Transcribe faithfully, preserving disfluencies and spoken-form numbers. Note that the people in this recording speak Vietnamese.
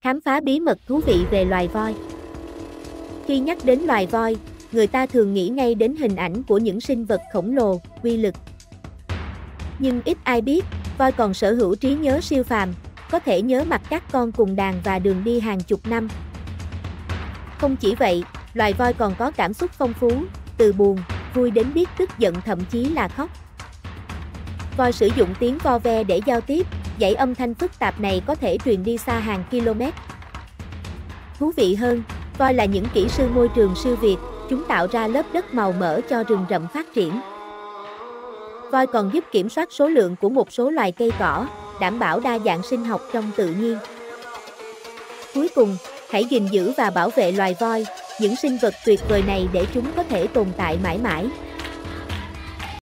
Khám phá bí mật thú vị về loài voi. Khi nhắc đến loài voi, người ta thường nghĩ ngay đến hình ảnh của những sinh vật khổng lồ, uy lực. Nhưng ít ai biết, voi còn sở hữu trí nhớ siêu phàm, có thể nhớ mặt các con cùng đàn và đường đi hàng chục năm. Không chỉ vậy, loài voi còn có cảm xúc phong phú, từ buồn, vui đến biết tức giận, thậm chí là khóc. Voi sử dụng tiếng vo ve để giao tiếp, dãy âm thanh phức tạp này có thể truyền đi xa hàng km. Thú vị hơn, voi là những kỹ sư môi trường siêu việt, chúng tạo ra lớp đất màu mỡ cho rừng rậm phát triển. Voi còn giúp kiểm soát số lượng của một số loài cây cỏ, đảm bảo đa dạng sinh học trong tự nhiên. Cuối cùng, hãy gìn giữ và bảo vệ loài voi, những sinh vật tuyệt vời này để chúng có thể tồn tại mãi mãi.